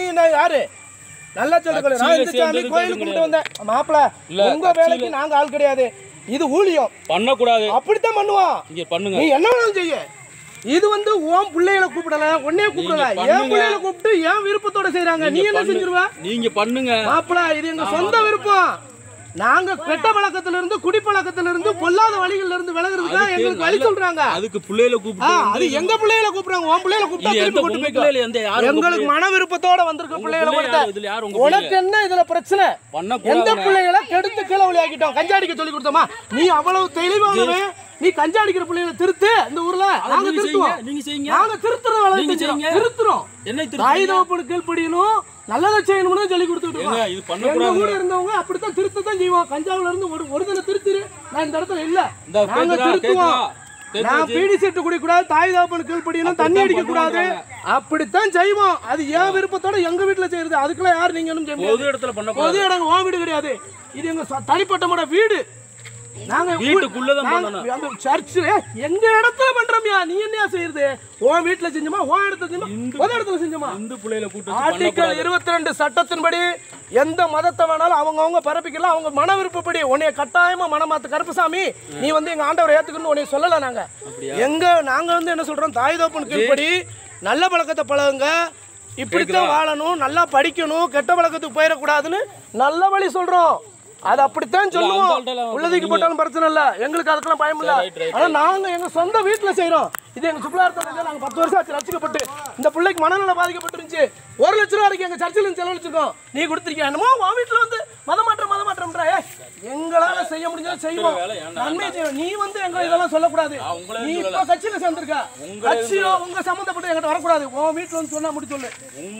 நீ என்ன யாரு நல்லா சொல்லுங்க. நான் இந்த சாமி கோயிலுக்கு கும்பிட்டு வந்தேன் மாப்பிள. உங்க வேலைக்கு நாங்க ஆள் கிடையாது. இது ஊழியம் பண்ணக்கூடாது. அப்படித்தான் பண்ணுவோம். இங்க பண்ணுங்க. நீ என்ன வேணாலும் செய்ய. இது வந்து உன் பிள்ளைகளை கூப்பிடல, உன்னைய கூப்பிடல. என் பிள்ளைகளை கூப்பிட்டு என் விருப்பத்தோட செய்யறாங்க. நீ என்ன செஞ்சிருவ? நீங்க பண்ணுங்க மாப்பிள. இது எங்க சொந்த விருப்பம். நாங்க கெட்ட பழக்கத்துல இருந்து குடிப்பழக்கத்துல இருந்து பொல்லாத வழிகள்ல இருந்து விலகுறதுக்கு எங்களுக்கு வழி சொல்றாங்க. அதுக்கு பிள்ளைகளை கூப்பிட்டு அது எங்க பிள்ளைகளை கூப்பிடுறாங்க. உன் பிள்ளைகளை கூப்பிட்டு எங்களுக்கு மன விருப்பத்தோட வந்திருக்க பிள்ளைகளை கொடுத்த உனக்கு என்ன இதுல பிரச்சனை? எந்த பிள்ளைகளை கெடுத்து கீழே வழியாக்கிட்டோம்? கஞ்சாடிக்க சொல்லி கொடுத்தோமா? நீ அவ்வளவு தெளிவானவே. நீ கஞ்சா அடிக்கிற பிள்ளைகளை திருத்து. இந்த ஊர்ல நாங்க திருத்துவோம். நீங்க செய்யுங்க. நாங்க திருத்துற வேலை செஞ்சீங்க. திருத்துறோம். என்ன தாய்தகப்பனுக்கு கீழ்ப்படியணும், நல்லதை செய்யணும்னு சொல்லி கொடுத்துட்டு இருக்கோம். இது பண்ணக்கூடாது. ஊர்ல இருந்தவங்க அப்படித்தான் திருத்ததான் செய்வோம். கஞ்சாவுல இருந்து ஒரு தின திருத்திரு. நான் இந்த இடத்துல இல்ல. நாங்க திருத்துவோம். நான் பீடி செட்டு குடிக்க கூடாது, தாய் தகப்பனுக்கு கீழ்ப்படியணும், தண்ணி அடிக்க கூடாது. அப்படித்தான் செய்வோம். அது ஏன் விருப்பத்தோட எங்க வீட்டுல செய்யறது. அதுக்குள்ள யாரு நீங்க பொது இடத்துல பண்ண பொது இடம் உன் வீடு கிடையாது. இது எங்க தனிப்பட்ட வீடு. நாங்க வீட்டுக்குள்ளதான் சர்ச்சில் எங்க இடத்துல பண்றோம்யா. நீ என்ன செய்யறது? உன் வீட்டுல செஞ்சோமா, உன் இடத்துல செஞ்சோமா, பொது இடத்துல செஞ்சோமா? இந்து பிள்ளைகளை கூட்டு ஆர்டிகல் 22 சட்டத்தின்படி எந்த மதத்தை வேணாலும் அவங்கவுங்க பரப்பிக்கலாம். அவங்க மன விருப்பப்படி. உன்னைய கட்டாயமா மனமாத்து கருப்பசாமி நீ வந்து எங்க ஆண்டவரை ஏத்துக்கணும்னு உன்னைய சொல்லல. நாங்க நாங்க வந்து என்ன சொல்றோம், தாய் தகப்பனுக்கு கீழ்ப்படி நல்ல பழக்கத்தை பழகுங்க, இப்படித்தான் வாழணும், நல்லா படிக்கணும், கெட்ட பழக்கத்துக்கு போயிடக்கூடாதுன்னு நல்ல வழி சொல்றோம். அது அப்படித்தான் சொல்லுவோம். உள்ளதுக்கு போட்டாலும் பிரச்சனை இல்ல. எங்களுக்கு அதுக்கெல்லாம் பயம் இல்ல. ஆனா நாங்க எங்க சொந்த வீட்டுல செய்யறோம். இது எங்க சுற்றுலாத்தலத்துல நாங்க 10 வருஷம் ஆச்சு ரசிக்கப்பட்டு. இந்த பிள்ளைக்கு மனநல பாதிக்கப்பட்டிருந்துச்சு. 1 லட்ச ரூபா வரைக்கும் எங்க சர்ச்சில் செலவழிச்சிருக்கோம். நீ கொடுத்துருக்கியா? என்னமோ உன் வீட்டுல வந்து மதமாற்றம்ன்றா. எங்களால செய்ய முடிஞ்சா செய்வோம். நன்மை செய்வோம். நீ வந்து எங்க இதெல்லாம் சொல்லக்கூடாது. நீ இப்ப கட்சியில சேர்ந்திருக்க. கட்சியோ உங்க சம்பந்தப்பட்டு எங்கிட்ட வரக்கூடாது. உன் வீட்டுல வந்து சொன்னா முடி சொல்லு.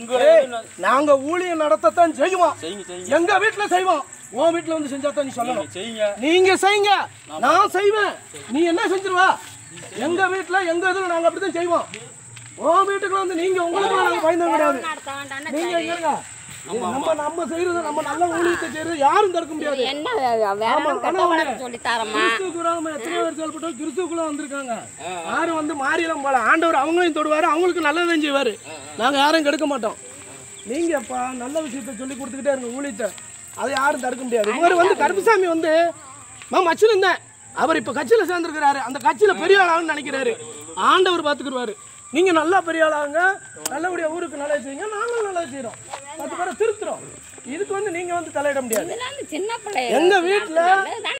நாங்க ஊழியம் நடத்தத்தான் செய்வோம். எங்க வீட்டுல செய்வோம். உன் வீட்டுல வந்து செஞ்சாதான் நீ சொல்லணும். நீங்க செய்யுங்க, நான் செய்வேன். நீ என்ன செஞ்சிருவா? எங்க வீட்டுல எங்க இதுல நாங்க அப்படித்தான் செய்வோம். உன் வீட்டுக்குள்ள வந்து நீங்க உங்களுக்கு நாங்க பயந்து கிடையாது. நீங்க எங்க நம்ம செய்யறது, நம்ம நல்ல ஊழியத்தை செய்யறது யாரும் தடுக்க முடியாது. கிறிஸ்துக்குள்ள வந்திருக்காங்க. யாரும் வந்து மாறியெல்லாம் போல. ஆண்டவர் அவங்களையும் தொடுவாரு, அவங்களுக்கு நல்லதான் செய்வாரு. நாங்க யாரும் கெடுக்க மாட்டோம். நீங்க நல்ல விஷயத்த சொல்லி கொடுத்துக்கிட்டே இருங்க ஊழியத்தை. அதை யாரும் தடுக்க முடியாது. இவர் வந்து கருப்பசாமி வந்து மச்சில் இருந்தேன். அவர் இப்ப கட்சியில சேர்ந்திருக்கிறாரு. அந்த கட்சியில பெரிய ஆளாகுன்னு நினைக்கிறாரு. ஆண்டவர் பாத்துக்கிடுவாரு. நீங்க நல்லா பெரிய ஆளாங்க, நல்லபடியா ஊருக்கு நல்லா செய்யுங்க. நாங்களும் நல்லா செய்யறோம். 10 பேரை திருத்துறோம். இதுக்கு வந்து நீங்க வந்து தலையிட முடியாது. எங்க வீட்டுல